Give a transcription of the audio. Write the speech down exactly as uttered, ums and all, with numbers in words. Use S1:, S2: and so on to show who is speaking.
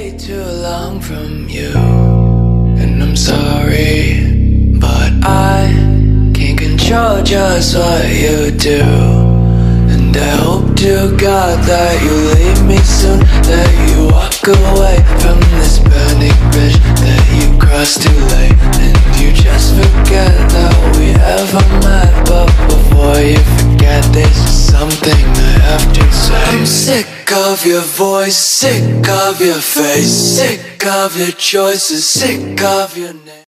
S1: way too long from you, and I'm sorry, but I can't control just what you do. And I hope to God that you leave me soon, that you walk away from this burning bridge that you crossed too late, and you just forget that we ever met. But before you forget, there's something I have to say. I'm sick of your voice, sick of your face, sick of your choices, sick of your name.